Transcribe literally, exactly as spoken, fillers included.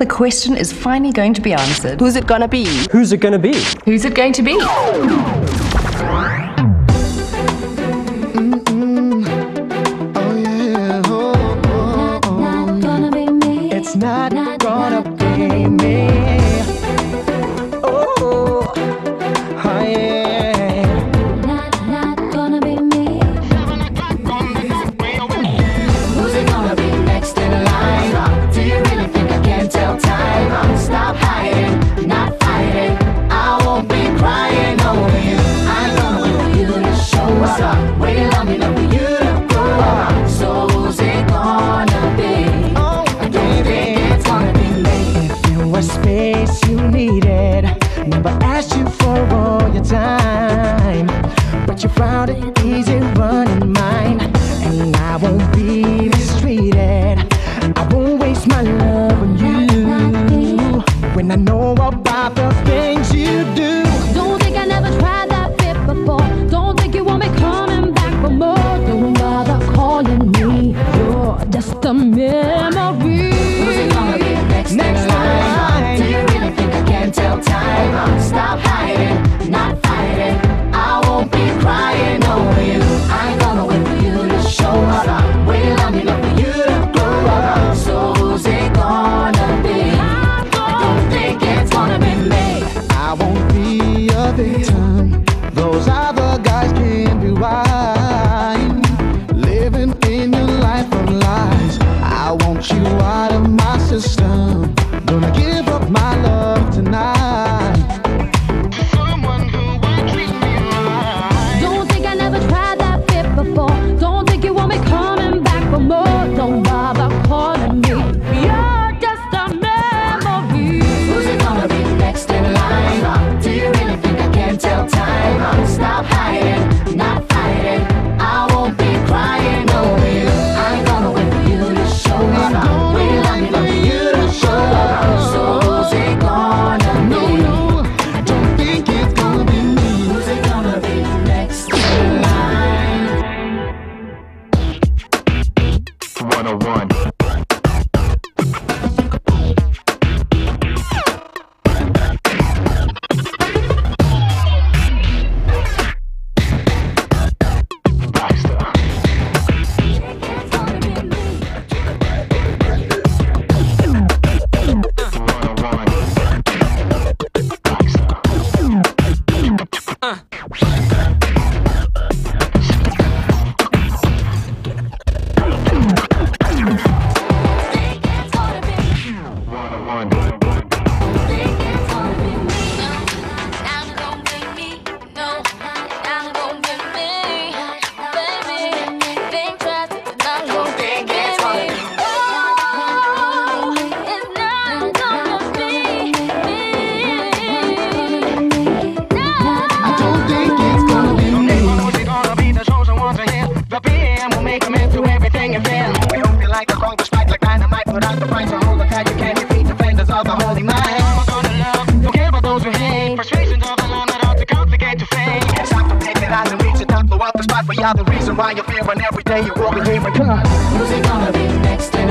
the question is finally going to be answered. Who's it gonna be? Who's it gonna be? Who's it going to be? It's not gonna be me. Oh, oh yeah. Not, not gonna be me. Who's it gonna be next in line? Do you really think I can't tell time? Stop hiding, not fighting. I won't be crying over you. I'm gonna wait for you to show up. Waiting long enough for you to grow up. So who's it gonna be? Space you needed, never asked you for all your time, but you found it easy running mine, and I won't be mistreated. I won't waste my love on you when I know about the things you do. Don't think I never tried that fit before. Don't think you want me coming back for more. Don't bother calling me. You're just a memory. Who's it gonna be next, next time? Do you really think I can't tell time? Stop hiding, not fighting. I won't be crying over you. I ain't gonna wait for you to show up. Waiting long enough for you to grow up. So who's it gonna be? I don't think it's gonna be me. I won't be a victim. Those other guys can be wine, living in your life of lies. I want you out of my system. Gonna give up my love tonight. Someone who will treat me right. Don't think I never tried that fit before. Don't think you want me coming back for more. Don't bother calling me. You're just a memory. Who's it gonna be next in line? Do you really think I can't tell time? Stop hiding, not fighting. I won't be crying over you. I ain't gonna wait for you to show up. Waiting long enough for you to show up. So who's it gonna be? No, no, don't think it's gonna be me. Who's it gonna be next in line? one oh one. The reason why you're fearing every day you walk in here and come. Who's it gonna be next?